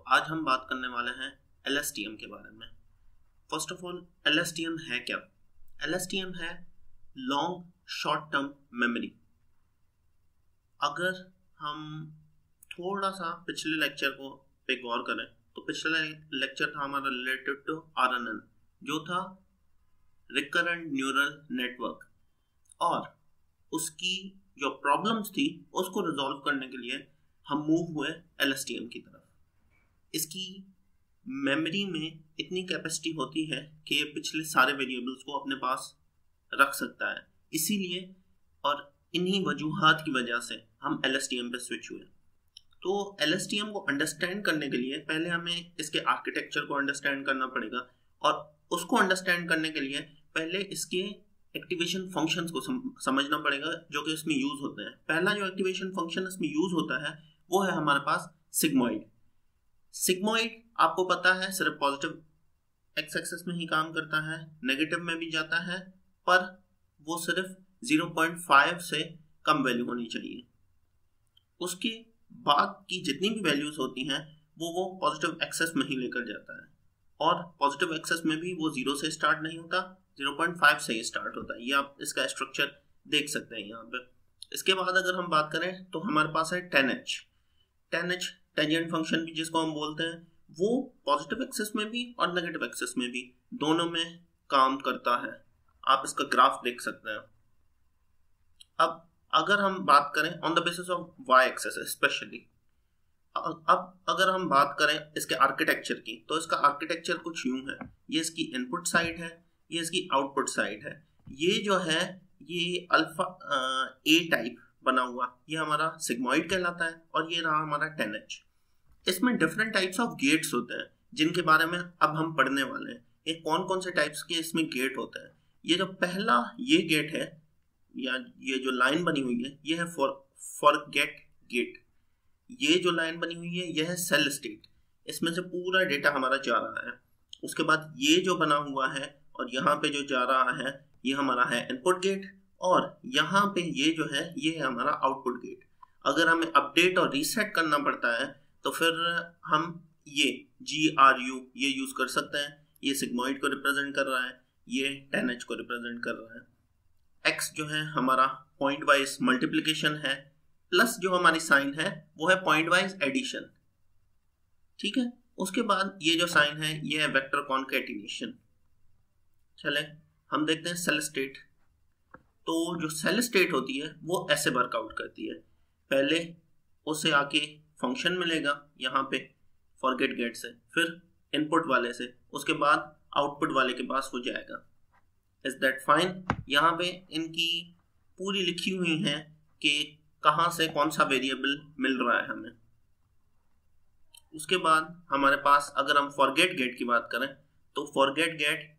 आज हम बात करने वाले हैं LSTM के बारे में। फर्स्ट ऑफ ऑल LSTM है क्या? LSTM है लॉन्ग शॉर्ट टर्म मेमोरी। अगर हम थोड़ा सा पिछले लेक्चर को पे गौर करें तो पिछला लेक्चर था हमारा रिलेटेड टू RNN, जो था रिकरेंट न्यूरल नेटवर्क, और उसकी जो प्रॉब्लम्स थी उसको रिजॉल्व करने के लिए हम मूव हुए LSTM की तरफ। इसकी मेमोरी में इतनी कैपेसिटी होती है कि ये पिछले सारे वेरिएबल्स को अपने पास रख सकता है, इसीलिए और इन्हीं वजूहात की वजह से हम LSTM पे स्विच हुए। तो LSTM को अंडरस्टैंड करने के लिए पहले हमें इसके आर्किटेक्चर को अंडरस्टैंड करना पड़ेगा, और उसको अंडरस्टैंड करने के लिए पहले इसके एक्टिवेशन फंक्शंस को समझना पड़ेगा जो कि इसमें यूज होते हैं। पहला जो एक्टिवेशन फंक्शन इसमें यूज होता है वो है हमारे पास सिग्मॉइड। सिग्मॉइड आपको पता है सिर्फ पॉजिटिव एक्स एक्सिस में ही काम करता है, नेगेटिव में भी जाता है, पर वो सिर्फ 0.5 से कम वैल्यू होनी चाहिए। उसके बाद की जितनी भी वैल्यूज होती हैं वो पॉजिटिव एक्सेस में ही लेकर जाता है, और पॉजिटिव एक्सेस में भी वो 0 से स्टार्ट नहीं होता, 0.5 से ही स्टार्ट होता है। ये आप इसका स्ट्रक्चर देख सकते हैं यहाँ पे। इसके बाद अगर हम बात करें तो हमारे पास है 10H टेंजेंट फंक्शन भी जिसको हम बोलते हैं। वो पॉजिटिव एक्सेस में भी और नेगेटिव एक्सेस में भी दोनों में काम करता है। आप इसका ग्राफ देख सकते हैं। अब अगर हम बात करें on the basis of y access specially, अब अगर हम बात करें इसके आर्किटेक्चर की, तो इसका आर्किटेक्चर कुछ यूं है। ये इसकी इनपुट साइड है, ये इसकी आउटपुट साइड है। ये जो है ये अल्फा A टाइप बना हुआ, ये हमारा सिग्मॉइड कहलाता है, और ये रहा हमारा 10H। इसमें डिफरेंट टाइप्स ऑफ गेट्स होते हैं जिनके बारे में अब हम पढ़ने वाले हैं। ये कौन कौन से टाइप्स के इसमें गेट होते हैं। ये जो पहला ये गेट है, या ये जो लाइन बनी हुई है, ये है फॉरगेट गेट। ये जो लाइन बनी हुई है ये है सेल स्टेट। इसमें से पूरा डेटा हमारा जा रहा है। उसके बाद ये जो बना हुआ है और यहाँ पे जो जा रहा है ये हमारा है इनपुट गेट, और यहाँ पे ये जो है ये है हमारा आउटपुट गेट। अगर हमें अपडेट और रीसेट करना पड़ता है तो फिर हम ये GRU ये यूज कर सकते हैं। ये सिग्मॉइड को रिप्रेजेंट कर रहा है, ये 10H को रिप्रेजेंट कर रहा है। X जो है हमारा पॉइंट वाइज मल्टीप्लीकेशन है, प्लस जो हमारी साइन है वो है पॉइंट वाइज एडिशन। ठीक है। उसके बाद ये जो साइन है ये है वेक्टर कॉन्कैटिनेशन। चले हम देखते हैं सेल स्टेट। तो जो सेल स्टेट होती है वो ऐसे वर्कआउट करती है। पहले उसे आके फंक्शन मिलेगा यहाँ पे फॉरगेट गेट से, फिर इनपुट वाले से, उसके बाद आउटपुट वाले के पास हो जाएगा। Is that fine? यहाँ पे इनकी पूरी लिखी हुई है कि कहाँ से कौन सा वेरिएबल मिल रहा है हमें। उसके बाद हमारे पास अगर हम फॉरगेट गेट की बात करें तो फॉरगेट गेट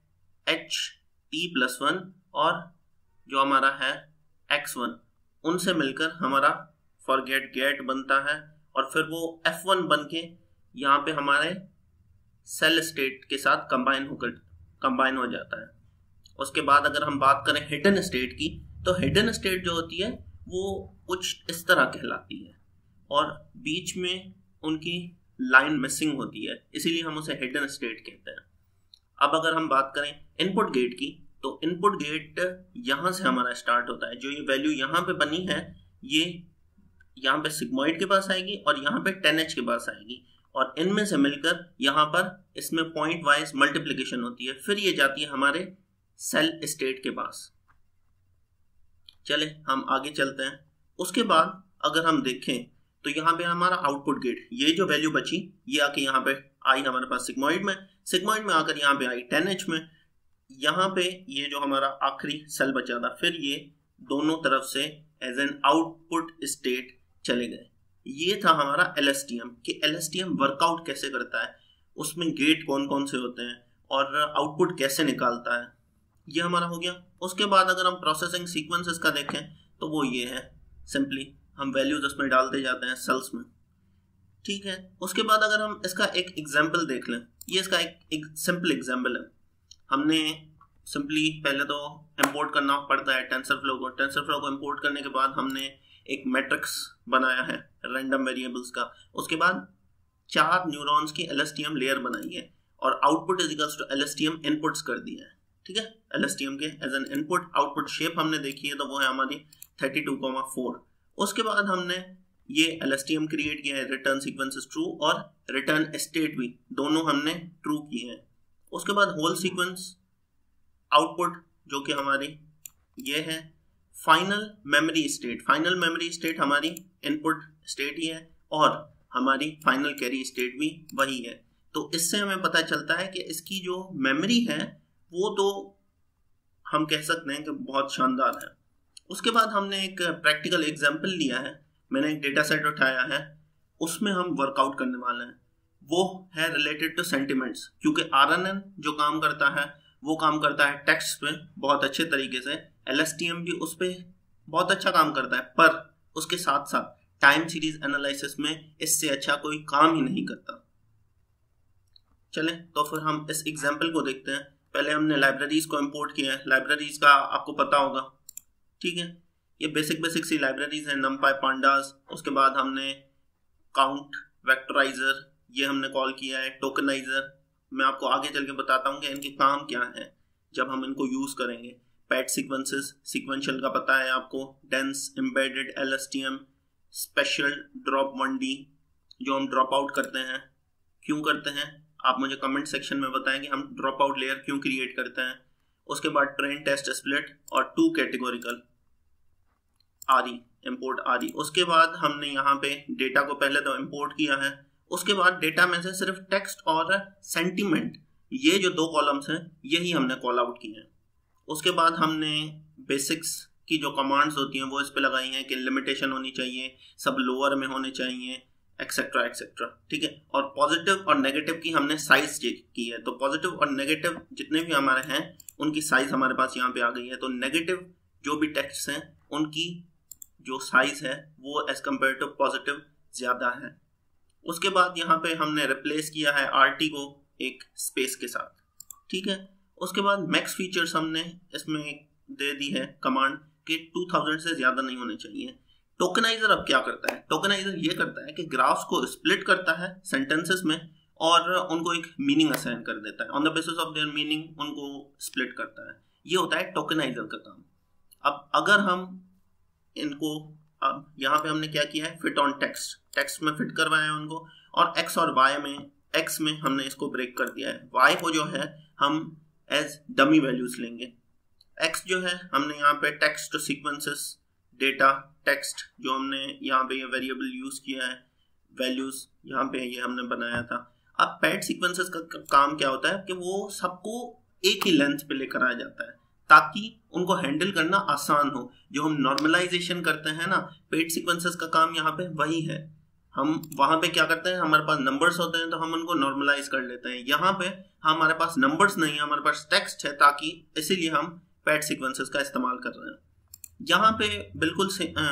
HT+1 और जो हमारा है X1 उनसे मिलकर हमारा फॉरगेट गेट बनता है, और फिर वो F1 बन के यहाँ पे हमारे सेल स्टेट के साथ कंबाइन हो जाता है। उसके बाद अगर हम बात करें हिडन स्टेट की, तो हिडन स्टेट जो होती है वो कुछ इस तरह कहलाती है, और बीच में उनकी लाइन मिसिंग होती है, इसीलिए हम उसे हिडन स्टेट कहते हैं। अब अगर हम बात करें इनपुट गेट की, तो इनपुट गेट यहाँ से हमारा स्टार्ट होता है। जो ये वैल्यू यहाँ पे बनी है ये यहाँ पे सिग्मॉइड के पास आएगी और यहाँ पे 10H के पास आएगी, और इनमें से मिलकर यहाँ पर इसमें पॉइंट वाइज मल्टीप्लिकेशन होती है, फिर ये जाती है हमारे सेल स्टेट के पास। चले हम आगे चलते हैं। उसके बाद अगर हम देखें तो यहाँ पे हमारा आउटपुट गेट, ये जो वैल्यू बची ये आके यहाँ पे आई हमारे पास सिग्मॉइड में आकर यहाँ पे आई 10H में। यहाँ पे ये जो हमारा आखिरी सेल बचा था, फिर ये दोनों तरफ से एज एन आउटपुट स्टेट चले गए। ये था हमारा LSTM कि LSTM वर्कआउट कैसे करता है, उसमें गेट कौन कौन से होते हैं और आउटपुट कैसे निकालता है, ये हमारा हो गया। उसके बाद अगर हम प्रोसेसिंग सीक्वेंसेस का देखें तो वो ये है, सिंपली हम वैल्यूज उसमें डालते जाते हैं सेल्स में। ठीक है। उसके बाद अगर हम इसका एक एग्जाम्पल देख लें, ये इसका एक सिंपल एग्जाम्पल है। हमने सिंपली पहले तो इंपोर्ट करना पड़ता है टेंसरफ्लो को। टेंसरफ्लो को इंपोर्ट करने के बाद हमने एक मैट्रिक्स बनाया है रैंडम वेरिएबल्स का। उसके बाद 4 न्यूरॉन्स की LSTM लेयर बनाई है और output is equals to LSTM inputs कर दिया है। ठीक है, LSTM के as an input output shape हमने देखी है, तो वो है हमारी 32,4। उसके बाद हमने ये LSTM क्रिएट किया है, रिटर्न सीक्वेंसेस ट्रू और रिटर्न स्टेट भी दोनों हमने ट्रू किए हैं। उसके बाद होल सीक्वेंस आउटपुट जो कि हमारी ये है final memory state. Final memory state हमारी इनपुट स्टेट ही है और हमारी फाइनल कैरी स्टेट भी वही है। तो इससे हमें पता चलता है कि इसकी जो मेमोरी है वो तो हम कह सकते हैं कि बहुत शानदार है। उसके बाद हमने एक प्रैक्टिकल एग्जांपल लिया है, मैंने एक डेटा सेट उठाया है, उसमें हम वर्कआउट करने वाले हैं। वो है रिलेटेड टू सेंटिमेंट्स, क्योंकि RNN जो काम करता है वो काम करता है टेक्स्ट पे बहुत अच्छे तरीके से, LSTM भी उस पर बहुत अच्छा काम करता है, पर उसके साथ साथ टाइम सीरीज एनालिसिस में इससे अच्छा कोई काम ही नहीं करता। चलें तो फिर हम इस एग्जाम्पल को देखते हैं। पहले हमने लाइब्रेरीज को इंपोर्ट किया है। लाइब्रेरीज का आपको पता होगा, ठीक है, ये बेसिक सी लाइब्रेरीज है, numpy pandas। उसके बाद हमने काउंट, वेक्टराइजर ये हमने कॉल किया है, टोकनाइजर मैं आपको आगे चल के बताता हूँ कि इनके काम क्या है जब हम इनको यूज करेंगे। पैट सीक्वेंसेस, सीक्वेंशियल का पता है आपको, dense, embedded, LSTM, spatial, drop 1D जो हम ड्रॉप आउट करते हैं। क्यों करते हैं आप मुझे कमेंट सेक्शन में बताएं कि हम ड्रॉप आउट लेयर क्यों क्रिएट करते हैं। उसके बाद ट्रेन, टेस्ट, स्प्लिट और 2 कैटेगोरिकल RE, इंपोर्ट RE। उसके बाद हमने यहाँ पे डेटा को पहले तो इंपोर्ट किया है, उसके बाद डेटा में से सिर्फ टेक्स्ट और सेंटीमेंट ये जो 2 कॉलम्स हैं यही हमने कॉल आउट किए हैं। उसके बाद हमने बेसिक्स की जो कमांड्स होती हैं वो इस पे लगाई हैं कि लिमिटेशन होनी चाहिए, सब लोअर में होने चाहिए, एक्सेट्रा एक्सेट्रा। ठीक है, और पॉजिटिव और नेगेटिव की हमने साइज चेक की है। तो पॉजिटिव और नेगेटिव जितने भी हमारे हैं उनकी साइज हमारे पास यहाँ पे आ गई है। तो नेगेटिव जो भी टेक्स्ट हैं उनकी जो साइज है वो एज कम्पेयर टू पॉजिटिव ज्यादा है। उसके बाद यहाँ पे हमने रिप्लेस किया है RT को एक स्पेस के साथ। ठीक है, उसके बाद मैक्स फीचर्स हमने इसमें दे दी है कमांड कि 2000 से ज्यादा नहीं होने चाहिए। टोकनाइजर अब क्या करता है, टोकनाइजर ये करता है कि ग्राफ्स को स्प्लिट करता है सेंटेंसेस में और उनको एक मीनिंग असाइन कर देता है, on the basis of their meaning उनको स्प्लिट करता है। ये होता है टोकनाइजर का काम। अब अगर हम इनको, अब यहाँ पे हमने क्या किया है, फिट ऑन टेक्स्ट, टेक्स्ट में फिट करवाया है उनको, और एक्स और वाई में, एक्स में हमने इसको ब्रेक कर दिया है, वाई को जो है हम एज डमी वैल्यूज लेंगे। एक्स जो है हमने यहाँ पे टेक्स्ट सीक्वेंसेस, डेटा, टेक्स्ट जो हमने यहाँ पे ये वेरिएबल यूज किया है, वैल्यूज यहाँ पे ये हमने बनाया था। अब पैड सीक्वेंसेस का काम क्या होता है कि वो सबको एक ही लेंथ पे लेकर आ जाता है ताकि उनको हैंडल करना आसान हो। जो हम नॉर्मलाइजेशन करते हैं ना, पेड सीक्वेंसेस का काम यहाँ पे वही है। हम वहां पे क्या करते हैं, हमारे पास नंबर्स होते हैं तो हम उनको नॉर्मलाइज कर लेते हैं। यहाँ पे हमारे पास नंबर्स नहीं है, हमारे पास टेक्स्ट है, ताकि इसीलिए हम पैड सीक्वेंसेस का इस्तेमाल कर रहे हैं। यहाँ पे बिल्कुल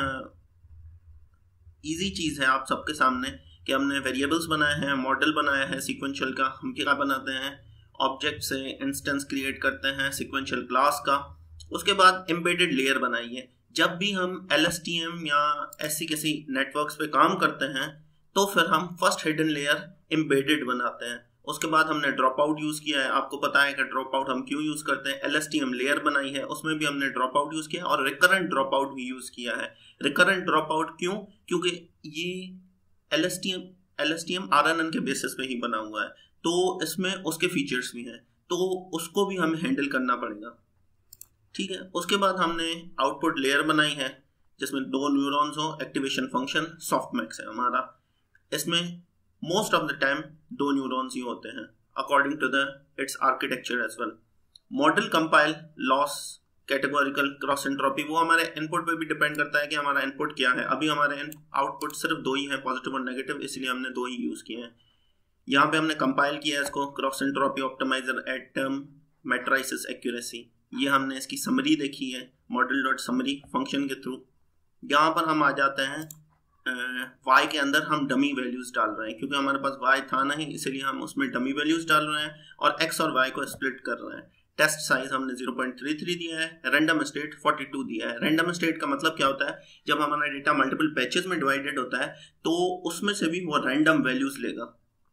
इजी चीज है आप सबके सामने कि हमने वेरिएबल्स बनाए हैं, मॉडल बनाया है सीक्वेंशियल का। हम क्या बनाते हैं, ऑब्जेक्ट से इंस्टेंस क्रिएट करते हैं सीक्वेंशियल क्लास का। उसके बाद एम्बेडेड लेयर बनाई है। जब भी हम LSTM या ऐसी किसी नेटवर्क्स पे काम करते हैं तो फिर हम फर्स्ट हिडन लेयर एम्बेडेड बनाते हैं। उसके बाद हमने ड्रॉप आउट यूज किया है, आपको पता है कि ड्रॉप आउट हम क्यों यूज करते हैं। LSTM लेयर बनाई है, उसमें भी हमने ड्रॉप आउट यूज किया और रिकरेंट ड्रॉप आउट भी यूज किया है। रिकरेंट ड्रॉप आउट क्यों, क्योंकि ये LSTM RNN के बेसिस पे ही बना हुआ है, तो इसमें उसके फीचर्स भी हैं, तो उसको भी हमें हैंडल करना पड़ेगा। ठीक है, उसके बाद हमने आउटपुट लेयर बनाई है जिसमें 2 न्यूरॉन्स हो, एक्टिवेशन फंक्शन सॉफ्टमैक्स है हमारा। इसमें most of the time 2 neurons ही होते हैं according to the its architecture as well. Model, compile, loss, categorical, cross entropy वो हमारे इनपुट पे भी डिपेंड करता है कि हमारा इनपुट क्या है। अभी हमारे आउटपुट सिर्फ 2 ही है, पॉजिटिव और नेगेटिव, इसलिए हमने 2 ही यूज किए हैं। यहाँ पे हमने कंपाइल किया है इसको, cross entropy, optimizer, Adam, matrices, accuracy. ये हमने इसकी समरी देखी है मॉडल डॉट समरी फंक्शन के थ्रू। यहाँ पर हम आ जाते हैं y के अंदर हम डमी वैल्यूज डाल रहे हैं, क्योंकि हमारे पास y था नहीं, इसलिए हम उसमें डमी वैल्यूज डाल रहे हैं और x और y को स्प्लिट कर रहे हैं। टेस्ट साइज हमने 0.33 दिया है, रैंडम स्टेट 42 दिया है। रैंडम स्टेट का मतलब क्या होता है, जब हमारा डेटा मल्टीपल बैचेस में डिवाइडेड होता है तो उसमें से भी वो रैंडम वैल्यूज लेगा।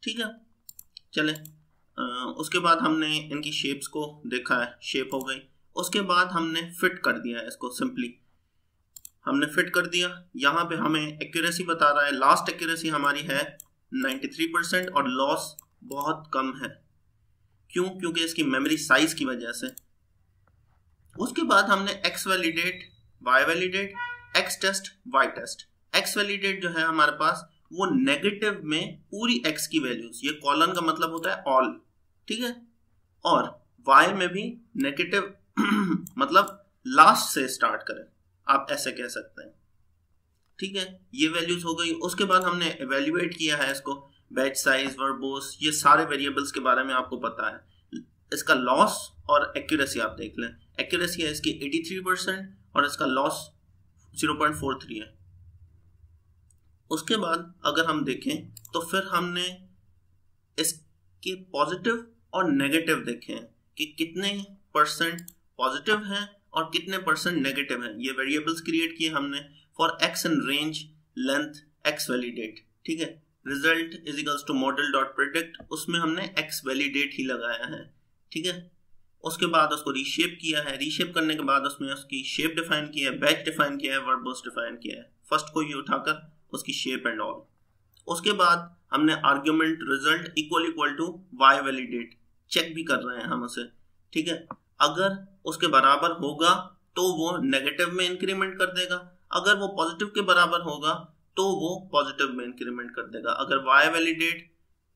ठीक है, चले उसके बाद हमने इनकी शेप्स को देखा है, शेप हो गई। उसके बाद हमने फिट कर दिया है इसको, सिंपली हमने फिट कर दिया। यहाँ पे हमें एक्यूरेसी बता रहा है, लास्ट एक्यूरेसी हमारी है 93% और लॉस बहुत कम है। क्यों? क्योंकि इसकी मेमोरी साइज की वजह से। उसके बाद हमने X validate, Y validate, X test, Y test. X validate जो है हमारे पास वो नेगेटिव में पूरी एक्स की वैल्यूज, ये कॉलन का मतलब होता है ऑल, ठीक है, और वाई में भी नेगेटिव मतलब लास्ट से स्टार्ट करें, आप ऐसे कह सकते हैं, ठीक है, ये वैल्यूज हो गई। उसके बाद हमने एवेल्युएट किया है इसको, बैच साइज, वर्बोस, ये सारे वेरिएबल्स के बारे में आपको पता है। इसका लॉस और एक्यूरेसी आप देख लें, एक्यूरेसी है इसकी 83% और इसका लॉस 0.43 है। उसके बाद अगर हम देखें तो फिर हमने इसके पॉजिटिव और नेगेटिव देखे हैं कि कितने परसेंट पॉजिटिव हैं और कितने परसेंट नेगेटिव हैं। ये वेरिएबल्स क्रिएट किए हमने for X in range, length, X validate, ठीक है। Result is equals to model dot predict, उसमें हमने एक्स वैलिडेट ही लगाया है, ठीक है। उसके बाद उसको रीशेप किया है, रीशेप करने के बाद उसमें उसकी शेप डिफाइन किया है, बैच डिफाइन किया है, वर्बोस डिफाइन किया है, फर्स्ट को ही उठाकर उसकी शेप एंड ऑल। उसके बाद हमने argument result equal to Y validate check भी कर रहे हैं हम उसे, ठीक है। अगर उसके बराबर होगा तो वो नेगेटिव में इंक्रीमेंट कर देगा, अगर वो पॉजिटिव के बराबर होगा तो वो पॉजिटिव में इंक्रीमेंट कर देगा। अगर वाई वैलिडेट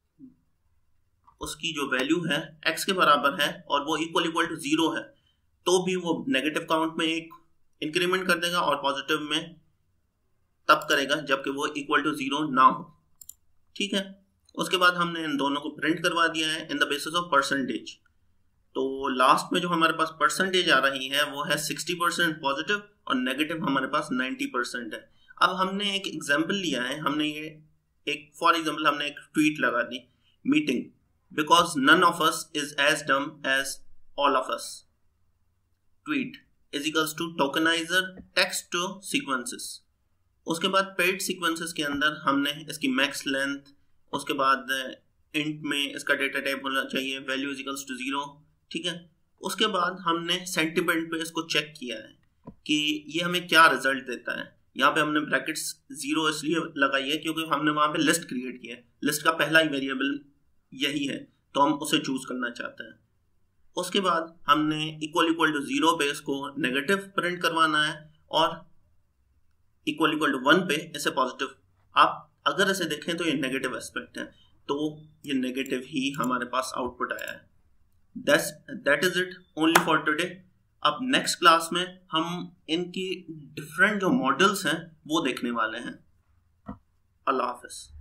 उसकी जो वैल्यू है एक्स के बराबर है और वो इक्वल टू 0 है तो भी वो नेगेटिव काउंट में एक इंक्रीमेंट कर देगा और पॉजिटिव में तब करेगा जबकि वो इक्वल टू 0 ना हो, ठीक है। उसके बाद हमने इन दोनों को प्रिंट करवा दिया है in the basis of percentage. तो लास्ट में जो हमारे पास परसेंटेज आ रही है वो है 60% पॉजिटिव और नेगेटिव हमारे पास 90% है। अब हमने एक एग्जाम्पल लिया है, हमने ये एक फॉर एग्जाम्पल हमने एक ट्वीट लगा दी, meeting because none of us is as dumb as all of us, tweet is equals to tokenizer text to sequences. उसके बाद पेड सीक्वेंसेस के अंदर हमने इसकी मैक्स लेंथ, उसके बाद इंट में इसका डेटा टाइप होना चाहिए वैल्यू इज इक्वल्स टू 0, ठीक है। उसके बाद हमने सेंटिमेंट पे इसको चेक किया है कि ये हमें क्या रिजल्ट देता है। यहाँ पे हमने ब्रैकेट्स 0 इसलिए लगाई है क्योंकि हमने वहाँ पे लिस्ट क्रिएट किया है, लिस्ट का पहला ही वेरिएबल यही है तो हम उसे चूज करना चाहते हैं। उसके बाद हमने इक्वल टू 0 पे इसको नेगेटिव प्रिंट करवाना है और इक्वल टू 1 पे इसे पॉजिटिव। आप अगर इसे देखें तो ये नेगेटिव एस्पेक्ट है, तो ये नेगेटिव ही हमारे पास आउटपुट आया है। That is it only for today. अब नेक्स्ट क्लास में हम इनकी डिफरेंट जो मॉडल्स हैं वो देखने वाले हैं। अल्लाह हाफिज।